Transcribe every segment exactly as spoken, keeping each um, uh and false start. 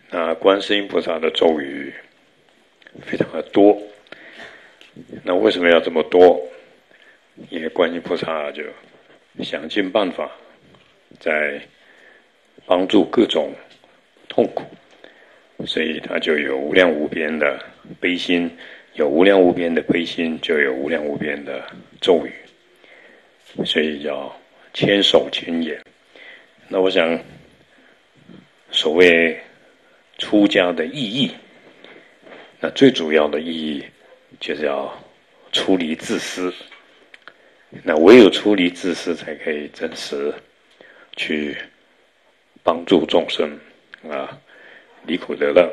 那观世音菩萨的咒语非常的多，那为什么要这么多？因为观音菩萨就想尽办法在帮助各种痛苦，所以他就有无量无边的悲心，有无量无边的悲心，就有无量无边的咒语，所以叫千手千眼。那我想，所谓出家的意义，那最主要的意义就是要出离自私。那唯有出离自私，才可以真实去帮助众生啊，离苦得乐。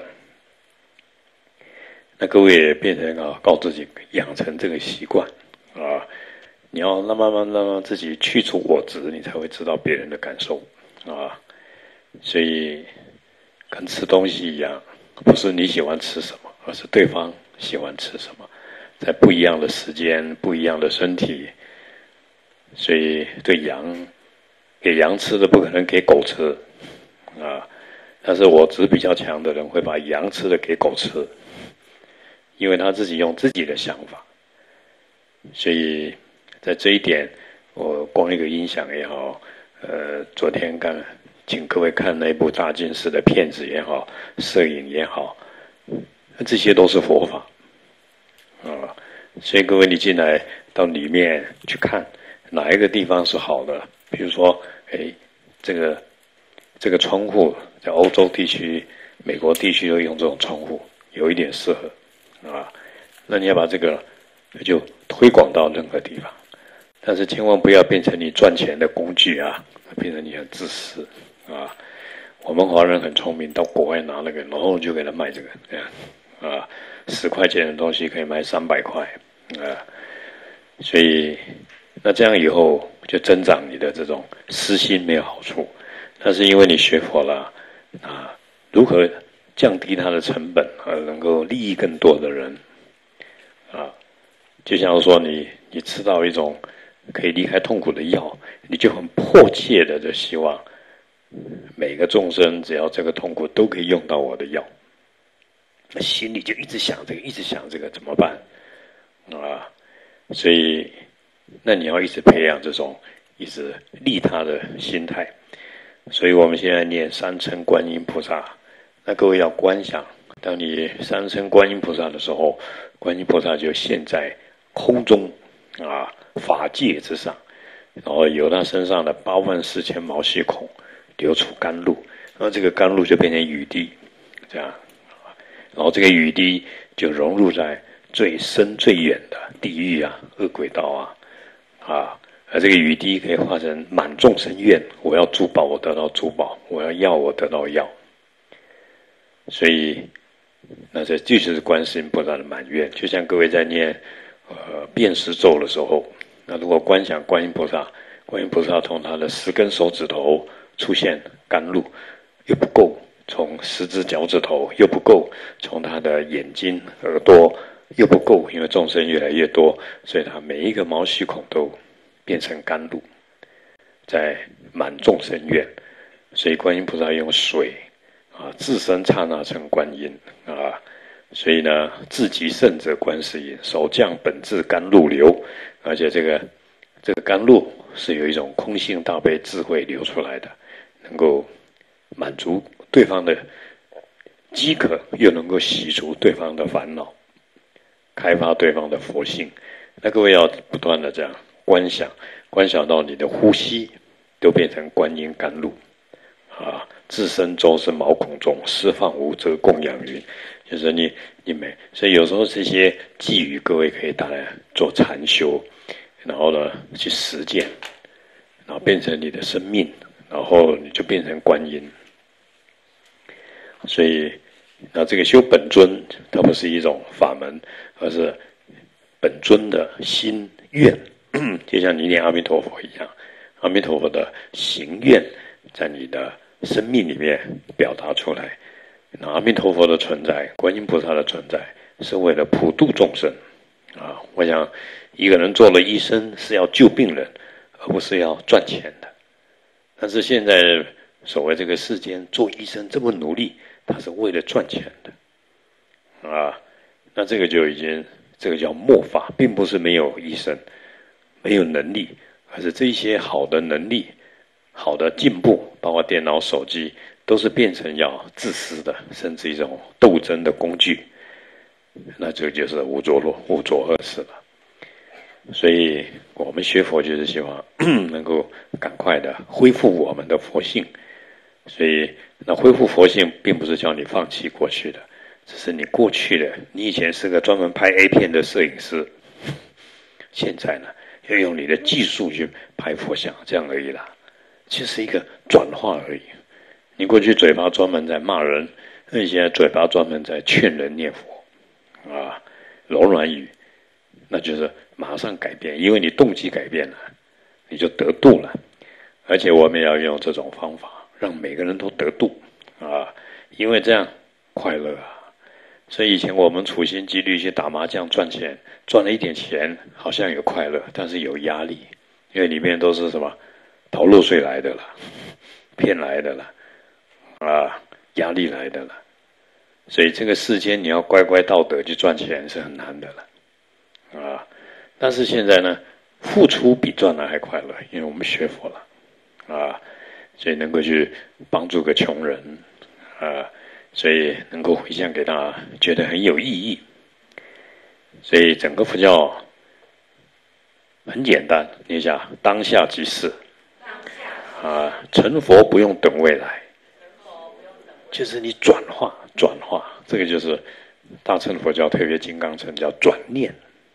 那各位也变成啊，告自己养成这个习惯啊，你要慢慢慢慢让自己去除我执，你才会知道别人的感受啊。所以跟吃东西一样，不是你喜欢吃什么，而是对方喜欢吃什么，在不一样的时间、不一样的身体。所以对羊，给羊吃的不可能给狗吃啊，但是我执比较强的人会把羊吃的给狗吃，因为他自己用自己的想法。所以在这一点，我光一个音响也好，呃，昨天刚请各位看那部大近视的片子也好，摄影也好，这些都是佛法啊。所以各位你进来到里面去看。哪一个地方是好的？比如说，哎，这个这个窗户在欧洲地区、美国地区都用这种窗户，有一点适合啊。那你要把这个就推广到任何地方，但是千万不要变成你赚钱的工具啊，变成你很自私啊。我们华人很聪明，到国外拿那个，然后就给他卖这个，这样啊，十块钱的东西可以卖三百块啊，所以。那这样以后就增长你的这种私心没有好处，但是因为你学佛了啊，如何降低它的成本而能够利益更多的人啊？就像说你你吃到一种可以离开痛苦的药，你就很迫切的就希望每个众生只要这个痛苦都可以用到我的药，那心里就一直想这个，一直想这个怎么办啊？所以。那你要一直培养这种一直利他的心态，所以我们现在念三称观音菩萨。那各位要观想，当你三称观音菩萨的时候，观音菩萨就现在空中啊法界之上，然后由他身上的八万四千毛细孔流出甘露，然后这个甘露就变成雨滴，这样，然后这个雨滴就融入在最深最远的地狱啊、恶鬼道啊。啊，而这个雨滴可以化成满众生愿，我要珠宝，我得到珠宝；我要药，我得到药。所以，那这就是观世音菩萨的满愿。就像各位在念呃辨识咒的时候，那如果观想观音菩萨，观音菩萨从他的十根手指头出现甘露，又不够；从十只脚趾头又不够；从他的眼睛、耳朵。又不够，因为众生越来越多，所以他每一个毛细孔都变成甘露，在满众生愿。所以观音菩萨用水啊，自身刹那成观音啊，所以呢，自极圣者观世音，手降本自甘露流，而且这个这个甘露是有一种空性大悲智慧流出来的，能够满足对方的饥渴，又能够洗除对方的烦恼。开发对方的佛性，那各位要不断的这样观想，观想到你的呼吸都变成观音甘露，啊，自身周身毛孔中释放无遮供养云，就是你你没，所以有时候这些寄语各位可以拿来做禅修，然后呢去实践，然后变成你的生命，然后你就变成观音，所以。那这个修本尊，它不是一种法门，而是本尊的心愿，就像你念阿弥陀佛一样，阿弥陀佛的行愿在你的生命里面表达出来。那阿弥陀佛的存在，观音菩萨的存在，是为了普度众生啊！我想，一个人做了医生是要救病人，而不是要赚钱的。但是现在所谓这个世间做医生这么努力，他是为了赚钱的啊。那这个就已经这个叫末法，并不是没有医生没有能力，而是这些好的能力好的进步，包括电脑手机，都是变成要自私的，甚至一种斗争的工具。那这个就是无着落无着恶事了。所以我们学佛就是希望能够赶快的恢复我们的佛性。所以那恢复佛性并不是叫你放弃过去的，只是你过去的你以前是个专门拍 A 片的摄影师，现在呢要用你的技术去拍佛像，这样而已啦，就是一个转化而已。你过去嘴巴专门在骂人，那你现在嘴巴专门在劝人念佛啊，柔软语，那就是马上改变，因为你动机改变了，你就得度了。而且我们要用这种方法让每个人都得度啊，因为这样快乐啊。所以以前我们处心积虑去打麻将赚钱，赚了一点钱好像有快乐，但是有压力，因为里面都是什么逃漏税来的了，骗来的了啊，压力来的了。所以这个世间你要乖乖道德去赚钱是很难的了啊。但是现在呢，付出比赚来还快乐，因为我们学佛了啊，所以能够去帮助个穷人啊，所以能够回向给他，觉得很有意义。所以整个佛教很简单，念一下当下即是啊，成佛不用等未来，就是你转化转化，这个就是大乘佛教特别金刚乘叫转念。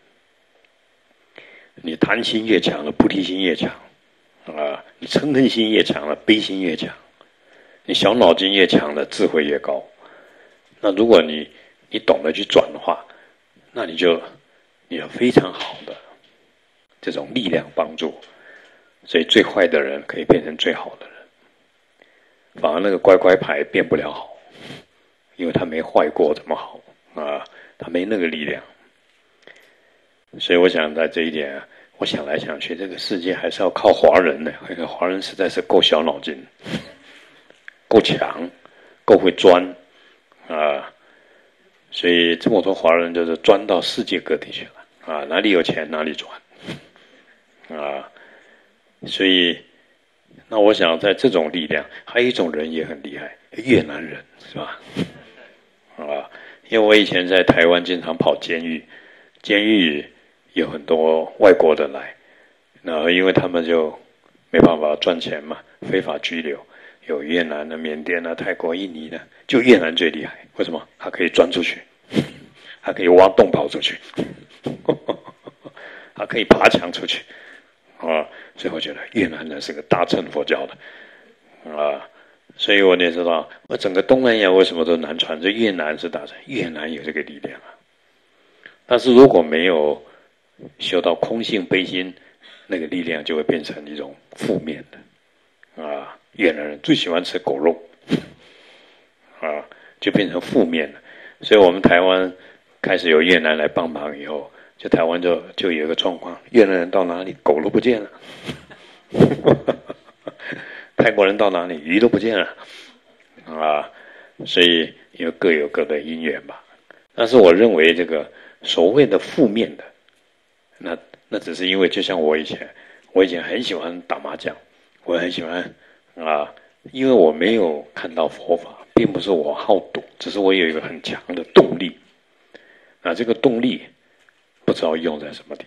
你贪心越强了，菩提心越强啊；你嗔恨心越强了，悲心越强；你小脑筋越强了，智慧越高。那如果你你懂得去转化，那你就你有非常好的这种力量帮助。所以最坏的人可以变成最好的人，反而那个乖乖牌变不了好，因为他没坏过怎么好啊？他没那个力量。所以我想在这一点，我想来想去，这个世界还是要靠华人的。那个华人实在是够小脑筋，够强，够会钻啊！所以这么多华人就是钻到世界各地去了啊！哪里有钱哪里钻啊！所以，那我想在这种力量，还有一种人也很厉害，越南人是吧？啊，因为我以前在台湾经常跑监狱，监狱有很多外国的来，那因为他们就没办法赚钱嘛，非法拘留，有越南的、缅甸的、泰国、印尼的，就越南最厉害。为什么？他可以钻出去，他可以挖洞跑出去，他可以爬墙出去，啊！所以我觉得越南人是个大乘佛教的，啊！所以我也知道，我整个东南亚为什么都难传，这越南是大乘，越南有这个力量啊。但是如果没有修到空性悲心，那个力量就会变成一种负面的啊！越南人最喜欢吃狗肉啊，就变成负面了。所以我们台湾开始有越南来帮忙以后，就台湾就就有一个状况，越南人到哪里狗都不见了，泰国人到哪里鱼都不见了啊！所以有各有各的因缘吧。但是我认为这个所谓的负面的，那那只是因为，就像我以前，我以前很喜欢打麻将，我很喜欢啊，因为我没有看到佛法，并不是我好赌，只是我有一个很强的动力，啊，这个动力不知道用在什么地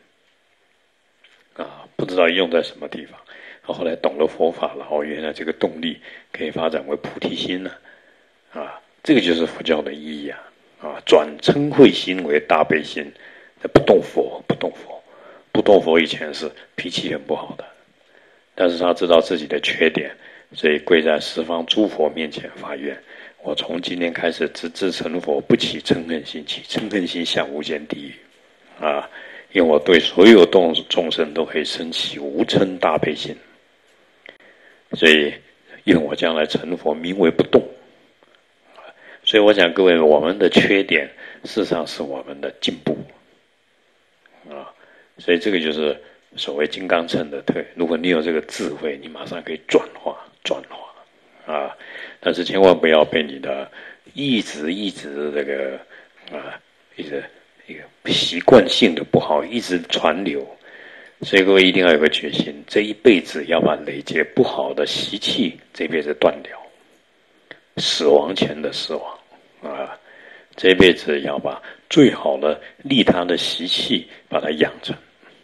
方，啊，不知道用在什么地方。后来懂了佛法了，哦，原来这个动力可以发展为菩提心呢，啊，这个就是佛教的意义啊，啊，转嗔恚心为大悲心。不动佛，不动佛，不动佛以前是脾气很不好的，但是他知道自己的缺点，所以跪在十方诸佛面前发愿：我从今天开始直至成佛，不起嗔恨心，起嗔恨心向无间地狱。啊，因为我对所有众众生都可以升起无嗔大悲心，所以愿我将来成佛，名为不动。所以我想各位，我们的缺点事实上是我们的进步。啊，所以这个就是所谓金刚乘的特。如果你有这个智慧，你马上可以转化、转化啊，但是千万不要被你的一直一直这个啊一个一个习惯性的不好一直传流，所以各位一定要有个决心，这一辈子要把累积不好的习气这辈子断掉，死亡前的死亡啊，这一辈子要把最好的利他的习气把它养成，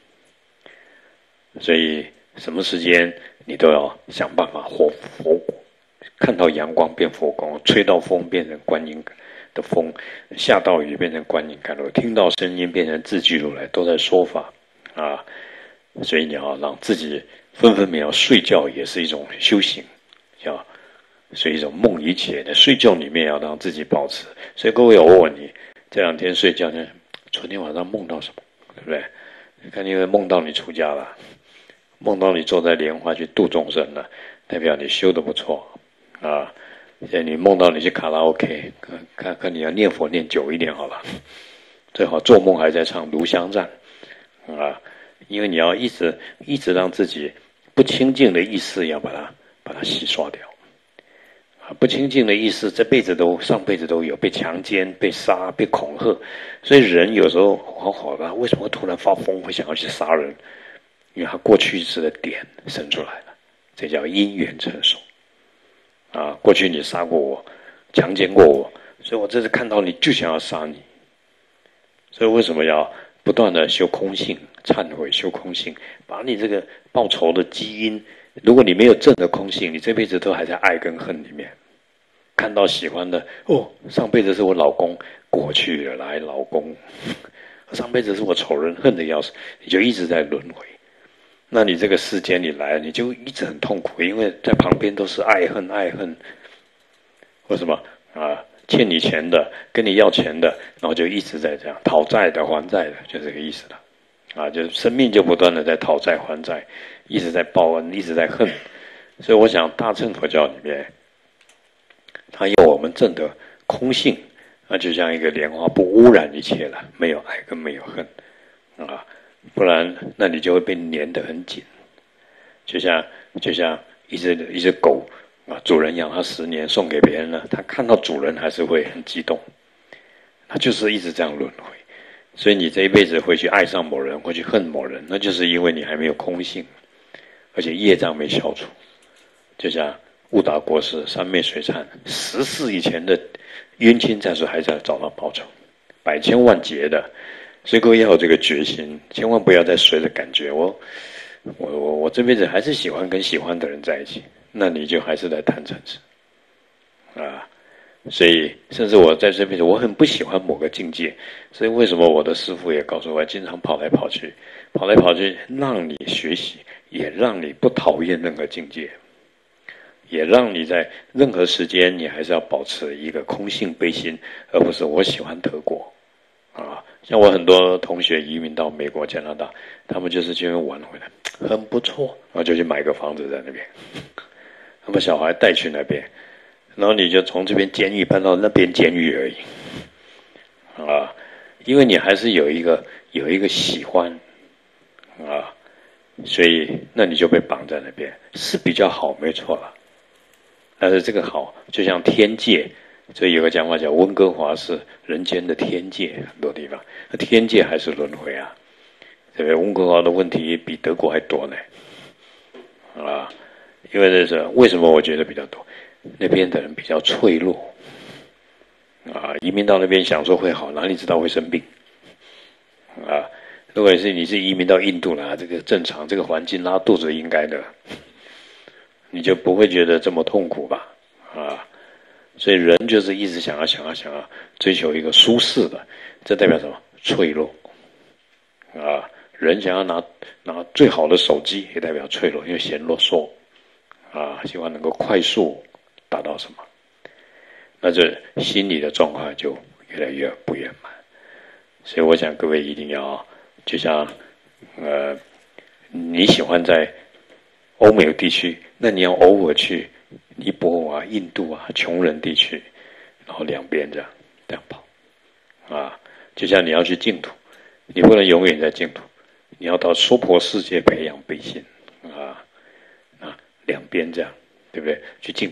所以什么时间你都要想办法活佛果，看到阳光变佛光，吹到风变成观音的风，下到雨变成观音甘露，听到声音变成自具如来，都在说法啊。所以你要让自己分分秒睡觉也是一种修行，要是一种梦一切的睡觉里面要让自己保持。所以各位，我问你，这两天睡觉呢，昨天晚上梦到什么？对不对？你看，因为梦到你出家了，梦到你坐在莲花去度众生了，代表你修得不错啊。现在你梦到你去卡拉 OK， 看看看你要念佛念久一点好了，最好做梦还在唱炉香赞啊，因为你要一直一直让自己不清净的意识要把它把它洗刷掉啊，不清净的意识这辈子都上辈子都有，被强奸、被杀、被恐吓，所以人有时候好好的，为什么会突然发疯，会想要去杀人？因为他过去式的点生出来了，这叫因缘成熟。啊，过去你杀过我，强奸过我，所以我这次看到你就想要杀你。所以为什么要不断的修空性、忏悔、修空性，把你这个报仇的基因，如果你没有正的空性，你这辈子都还在爱跟恨里面。看到喜欢的，哦，上辈子是我老公，过去了来老公，上辈子是我仇人，恨得要死，你就一直在轮回。那你这个世间你来，你就一直很痛苦，因为在旁边都是爱恨爱恨。为什么啊？欠你钱的，跟你要钱的，然后就一直在这样讨债的还债的，就这个意思了。啊，就是生命就不断的在讨债还债，一直在报恩，一直在恨。所以我想大乘佛教里面，它有我们证得空性，那就像一个莲花不污染一切了，没有爱跟没有恨啊。不然，那你就会被粘得很紧，就像就像一只一只狗啊，主人养它十年，送给别人了，它看到主人还是会很激动，它就是一直这样轮回。所以你这一辈子会去爱上某人，会去恨某人，那就是因为你还没有空性，而且业障没消除。就像悟达国师、三昧水禅，十世以前的冤亲债主还在找他报仇，百千万劫的。所以各位要有这个决心，千万不要再随着感觉。我我我我这辈子还是喜欢跟喜欢的人在一起，那你就还是在贪嗔痴啊。所以甚至我在这辈子我很不喜欢某个境界，所以为什么我的师父也告诉我，经常跑来跑去，跑来跑去，让你学习，也让你不讨厌任何境界，也让你在任何时间你还是要保持一个空性悲心，而不是我喜欢德国啊。像我很多同学移民到美国、加拿大，他们就是去玩回来，很不错，然后就去买个房子在那边，他们小孩带去那边，然后你就从这边监狱搬到那边监狱而已，啊，因为你还是有一个有一个喜欢，啊，所以那你就被绑在那边，是比较好，没错了。但是这个好，就像天界。所以有个讲法叫温哥华是人间的天界，很多地方，那天界还是轮回啊，对不对？温哥华的问题比德国还多呢，啊，因为这是为什么我觉得比较多，那边的人比较脆弱，啊，移民到那边想说会好，哪里知道会生病，啊，如果是你是移民到印度啦，这个正常，这个环境拉肚子应该的，你就不会觉得这么痛苦吧，啊。所以人就是一直想要想要想要追求一个舒适的，这代表什么？脆弱啊！人想要拿拿最好的手机，也代表脆弱，因为嫌啰嗦啊，希望能够快速达到什么，那这心理的状况就越来越不圆满。所以我想各位一定要，就像呃，你喜欢在欧美地区，那你要偶尔去尼泊尔啊、印度啊、穷人地区，然后两边这样这样跑，啊，就像你要去净土，你不能永远在净土，你要到娑婆世界培养悲心，啊啊，两边这样，对不对？去净土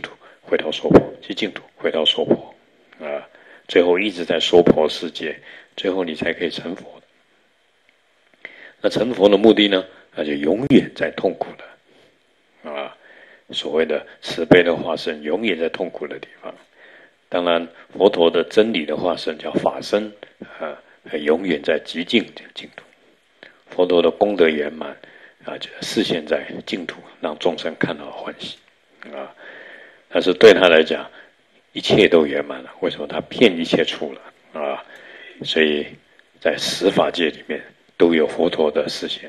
回到娑婆，去净土，回到娑婆，啊，最后一直在娑婆世界，最后你才可以成佛的。那成佛的目的呢？那就永远在痛苦的，啊，所谓的慈悲的化身，永远在痛苦的地方。当然，佛陀的真理的化身叫法身，啊，永远在极静的净土。佛陀的功德圆满，啊，就示现在净土，让众生看到欢喜，啊。但是对他来讲，一切都圆满了。为什么？他遍一切处了啊！所以在十法界里面都有佛陀的示现。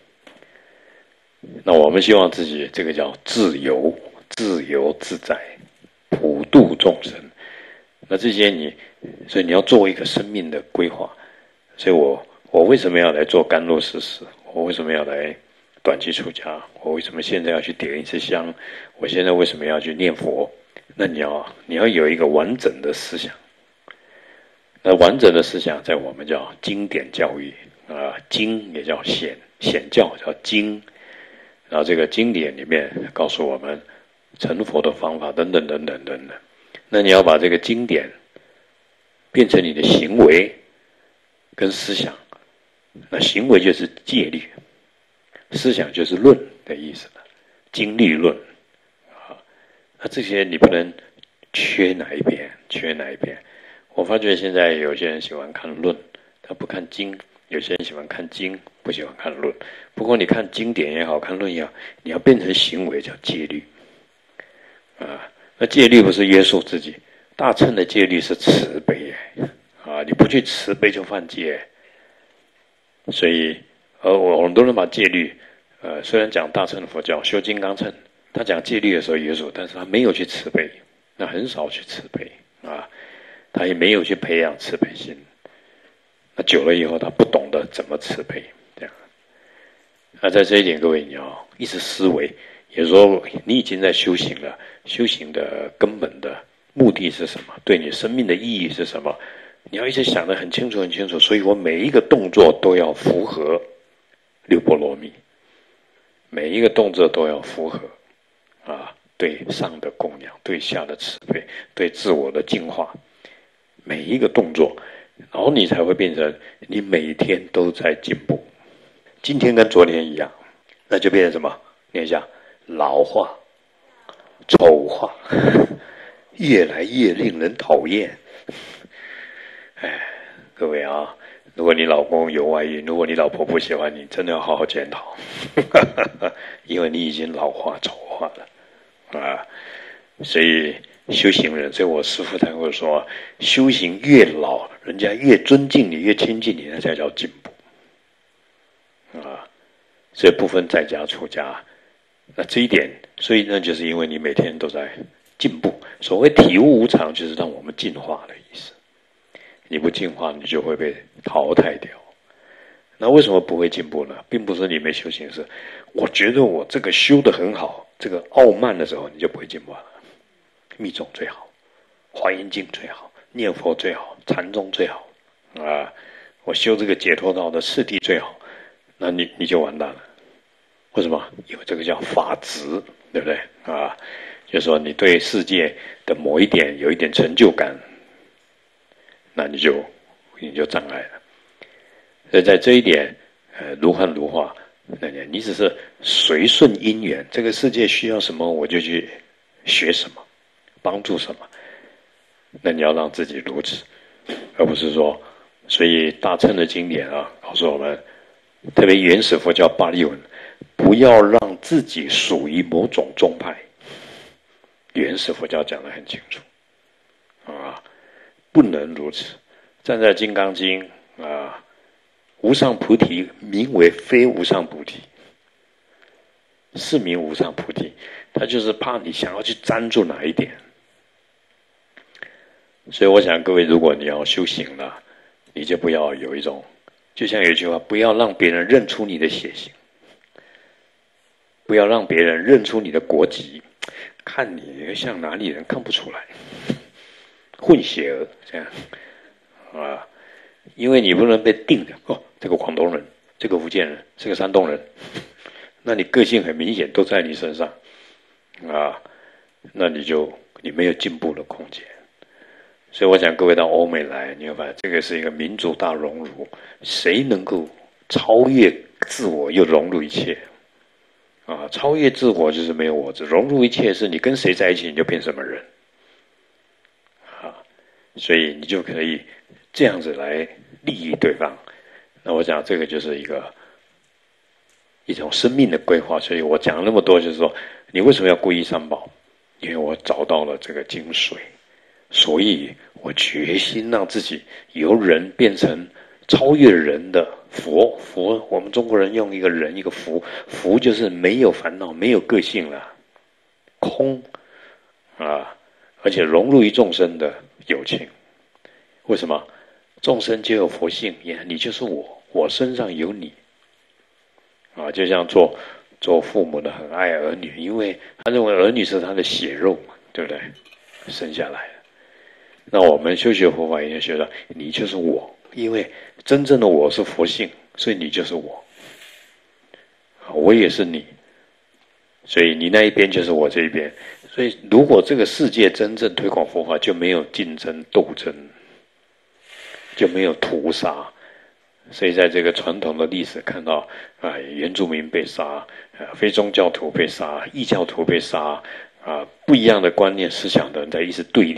那我们希望自己这个叫自由、自由自在、普度众生。那这些你，所以你要做一个生命的规划。所以我我为什么要来做甘露施食？我为什么要来短期出家？我为什么现在要去点一支香？我现在为什么要去念佛？那你要你要有一个完整的思想。那完整的思想，在我们叫经典教育啊，经也叫显显教，叫经。然后这个经典里面告诉我们成佛的方法等等等等等等。那你要把这个经典变成你的行为跟思想。那行为就是戒律。思想就是论的意思了，经律论啊，那这些你不能缺哪一边，缺哪一边。我发觉现在有些人喜欢看论，他不看经；有些人喜欢看经，不喜欢看论。不过你看经典也好看论也好，你要变成行为叫戒律啊。那戒律不是约束自己，大乘的戒律是慈悲啊，你不去慈悲就犯戒，所以。而我很多人把戒律，呃，虽然讲大乘的佛教修金刚乘，他讲戒律的时候约束，但是他没有去慈悲，那很少去慈悲啊，他也没有去培养慈悲心。那久了以后，他不懂得怎么慈悲，这样。那在这一点，各位你要一直思维，也就是说，你已经在修行了，修行的根本的目的是什么？对你生命的意义是什么？你要一直想得很清楚，很清楚。所以我每一个动作都要符合六波罗蜜，每一个动作都要符合啊，对上的供养，对下的慈悲，对自我的净化，每一个动作，然后你才会变成你每天都在进步。今天跟昨天一样，那就变成什么？念一下，老化、丑化，越来越令人讨厌。哎，各位啊！如果你老公有外遇，如果你老婆不喜欢你，真的要好好检讨，因为你已经老化丑化了啊！所以修行人，所以我师父才会说，修行越老，人家越尊敬你，越亲近你，那才叫进步啊！所以不分在家出家，那这一点，所以那就是因为你每天都在进步。所谓体悟无常，就是让我们进化的意思。你不进化，你就会被淘汰掉。那为什么不会进步呢？并不是你没修行，是我觉得我这个修得很好，这个傲慢的时候，你就不会进步了。密宗最好，华严经最好，念佛最好，禅宗最好啊！我修这个解脱道的次第最好，那你你就完蛋了。为什么？因为这个叫法执，对不对啊？就是说你对世界的某一点有一点成就感。那你就你就障碍了，所以在这一点，呃，如幻如化，那你你只是随顺因缘，这个世界需要什么我就去学什么，帮助什么，那你要让自己如此，而不是说，所以大乘的经典啊，告诉我们，特别原始佛教巴利文，不要让自己属于某种宗派，原始佛教讲得很清楚，啊。不能如此。站在《金刚经》啊，无上菩提名为非无上菩提，是名无上菩提。他就是怕你想要去粘住哪一点。所以我想各位，如果你要修行了，你就不要有一种，就像有一句话，不要让别人认出你的血型，不要让别人认出你的国籍，看你像哪里人看不出来。混血儿这样啊，因为你不能被定的哦，这个广东人，这个福建人，这个山东人，那你个性很明显都在你身上啊，那你就你没有进步的空间。所以我想各位到欧美来，你会发现这个是一个民族大熔炉，谁能够超越自我又融入一切？啊，超越自我就是没有我执，融入一切是你跟谁在一起你就变什么人。啊，所以你就可以这样子来利益对方。那我讲这个就是一个一种生命的规划。所以我讲了那么多，就是说你为什么要皈依三宝？因为我找到了这个精髓。所以我决心让自己由人变成超越人的佛。佛，我们中国人用一个人一个福，福就是没有烦恼，没有个性了，空啊，而且融入于众生的有情。为什么？众生皆有佛性，你就是我，我身上有你啊。就像做做父母的很爱儿女，因为他认为儿女是他的血肉嘛，对不对？生下来的。那我们修学佛法也学到，你就是我，因为真正的我是佛性，所以你就是我，我也是你，所以你那一边就是我这一边。所以如果这个世界真正推广佛法，就没有竞争斗争，就没有屠杀。所以在这个传统的历史看到啊，原住民被杀，啊，非宗教徒被杀，异教徒被杀，啊，不一样的观念思想的人在一直对立。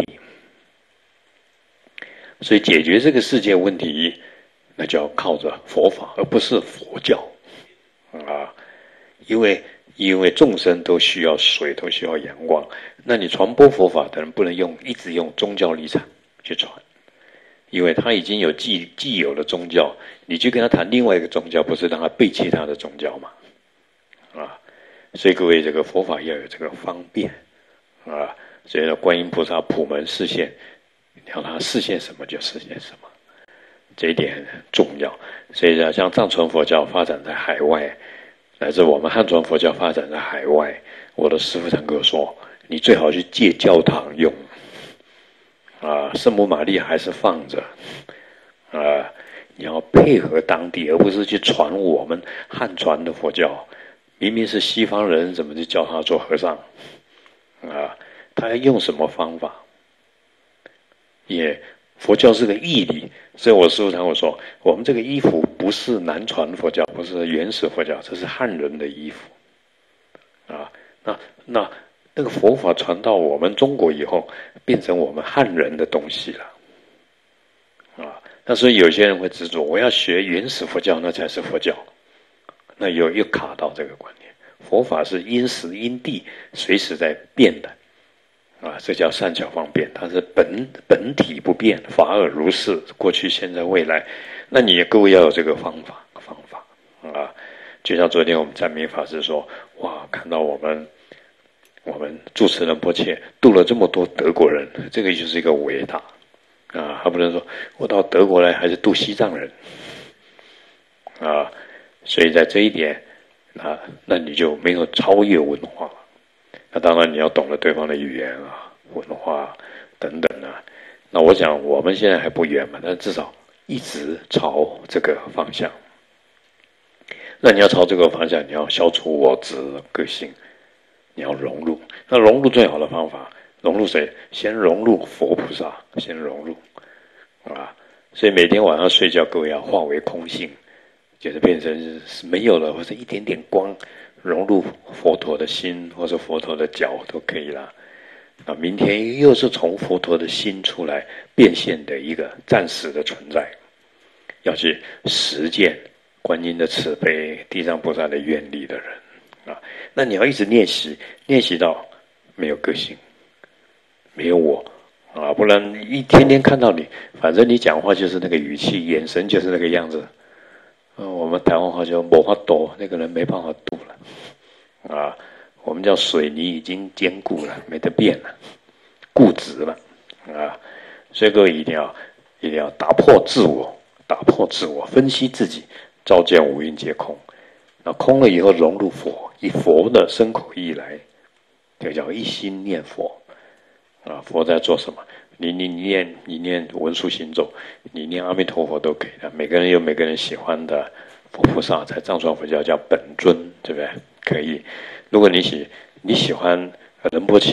所以解决这个世界问题，那就要靠着佛法，而不是佛教啊。因为因为众生都需要水，都需要阳光。那你传播佛法的人不能用一直用宗教立场去传，因为他已经有既既有的宗教，你去跟他谈另外一个宗教，不是让他背弃他的宗教吗？啊，所以各位这个佛法要有这个方便啊。所以呢，观音菩萨普门示现。让他示现什么就示现什么，这一点很重要。所以呢，像藏传佛教发展在海外，乃至我们汉传佛教发展在海外，我的师父常跟我说，你最好去借教堂用啊，圣母玛利还是放着啊，你要配合当地，而不是去传我们汉传的佛教。明明是西方人，怎么就叫他做和尚啊？他要用什么方法？也佛教是个义理，所以我师父常跟我说，我们这个衣服不是南传佛教，不是原始佛教，这是汉人的衣服啊。那那那个佛法传到我们中国以后，变成我们汉人的东西了啊。那所以有些人会执着，我要学原始佛教，那才是佛教，那又又卡到这个观念。佛法是因时因地随时在变的。啊，这叫善巧方便，它是本本体不变，法尔如是，过去、现在、未来。那你各位要有这个方法方法啊！就像昨天我们赞美法师说，哇，看到我们我们住持仁波切度了这么多德国人，这个就是一个伟大啊！还不能说我到德国来还是度西藏人啊！所以在这一点啊，那你就没有超越文化。那当然你要懂得对方的语言啊、文化等等啊。那我想我们现在还不远嘛，但至少一直朝这个方向。那你要朝这个方向，你要消除我执个性，你要融入。那融入最好的方法，融入谁？先融入佛菩萨，先融入啊。所以每天晚上睡觉，各位要化为空性，就是变成是没有了，或者一点点光。融入佛陀的心，或者佛陀的脚都可以了。啊，明天又是从佛陀的心出来变现的一个暂时的存在，要去实践观音的慈悲、地藏菩萨的愿力的人啊。那你要一直练习，练习到没有个性，没有我啊，不然一天天看到你，反正你讲话就是那个语气，眼神就是那个样子。嗯，我们台湾话叫没法度，那个人没办法度了，啊，我们叫水泥已经坚固了，没得变了，固执了，啊，所以各位一定要一定要打破自我，打破自我，分析自己，照见五蕴皆空，那空了以后融入佛，以佛的身口意来，这叫一心念佛，啊，佛在做什么？你你你念你念文殊行咒，你念阿弥陀佛都可以的。每个人有每个人喜欢的佛菩萨，在藏传佛教叫本尊，对不对？可以。如果你喜你喜欢仁波切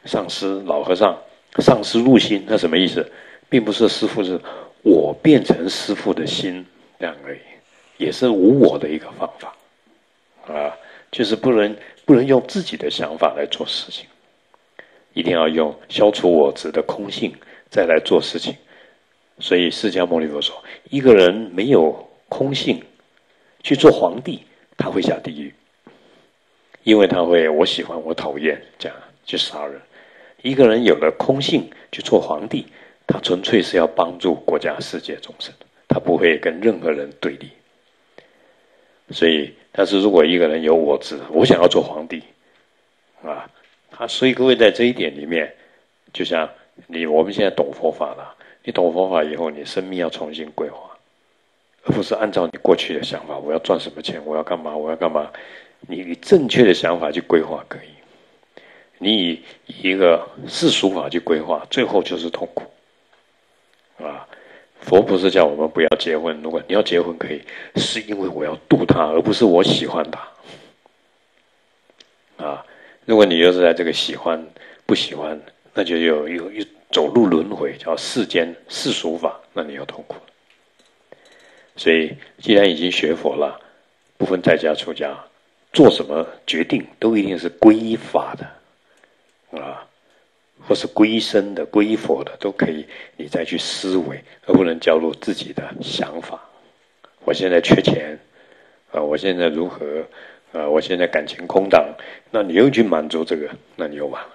上师老和尚，上师入心，那什么意思？并不是师父是我变成师父的心这样而已，也是无我的一个方法啊，就是不能不能用自己的想法来做事情，一定要用消除我执的空性再来做事情。所以释迦牟尼佛说，一个人没有空性去做皇帝，他会下地狱，因为他会我喜欢我讨厌这样去杀人。一个人有了空性去做皇帝，他纯粹是要帮助国家世界众生，他不会跟任何人对立。所以，但是如果一个人有我执，我想要做皇帝啊，他所以各位在这一点里面，就像你我们现在懂佛法了，你懂佛法以后，你生命要重新规划，而不是按照你过去的想法，我要赚什么钱，我要干嘛，我要干嘛。你以正确的想法去规划可以，你以一个世俗法去规划，最后就是痛苦啊。佛不是叫我们不要结婚，如果你要结婚可以，是因为我要度他，而不是我喜欢他啊。如果你又是在这个喜欢不喜欢，那就有有一走入轮回，叫世间世俗法，那你要痛苦。所以既然已经学佛了，不分在家出家，做什么决定都一定是皈依法的啊，或是皈依僧的、皈依佛的都可以，你再去思维，而不能加入自己的想法。我现在缺钱啊，我现在如何啊？我现在感情空档，那你又去满足这个，那你又完了。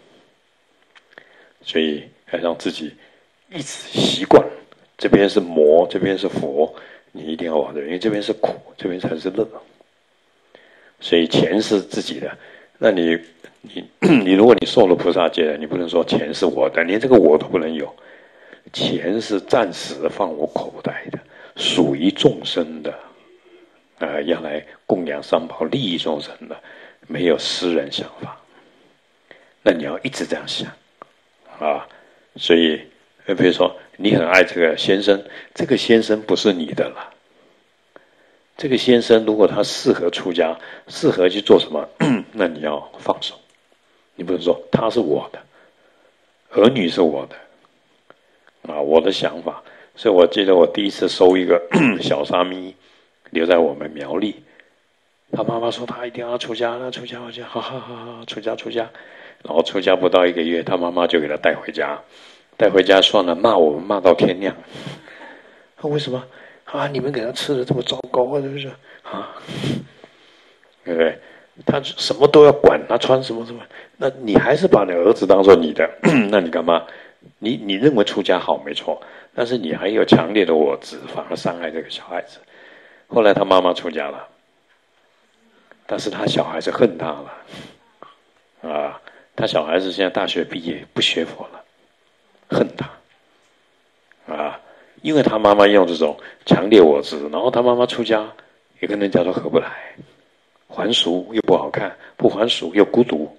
所以要让自己一直习惯，这边是魔，这边是佛，你一定要往这边，因为这边是苦，这边才是乐。所以钱是自己的，那你你你如果你受了菩萨戒了，你不能说钱是我的，连这个我都不能有。钱是暂时放我口袋的，属于众生的，啊、呃，要来供养三宝、利益众生的，没有私人想法。那你要一直这样想。啊，所以，比如说你很爱这个先生，这个先生不是你的了。这个先生如果他适合出家，适合去做什么，那你要放手。你不能说他是我的，儿女是我的，啊，我的想法。所以我记得我第一次收一个小沙弥，留在我们苗栗，他妈妈说他一定要出家，他出家，我就好好好好出家出家。然后出家不到一个月，他妈妈就给他带回家，带回家算了，骂我们骂到天亮。他为什么啊？你们给他吃的这么糟糕啊？是不是啊？对不对？他什么都要管，他穿什么什么，那你还是把你儿子当做你的，那你干嘛？你你认为出家好没错，但是你还有强烈的我执，反而伤害这个小孩子。后来他妈妈出家了，但是他小孩子恨他了，啊。他小孩子现在大学毕业不学佛了，恨他啊！因为他妈妈用这种强烈我执，然后他妈妈出家也跟人家都合不来，还俗又不好看，不还俗又孤独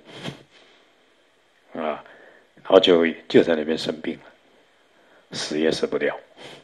啊，然后就就在那边生病了，死也死不掉。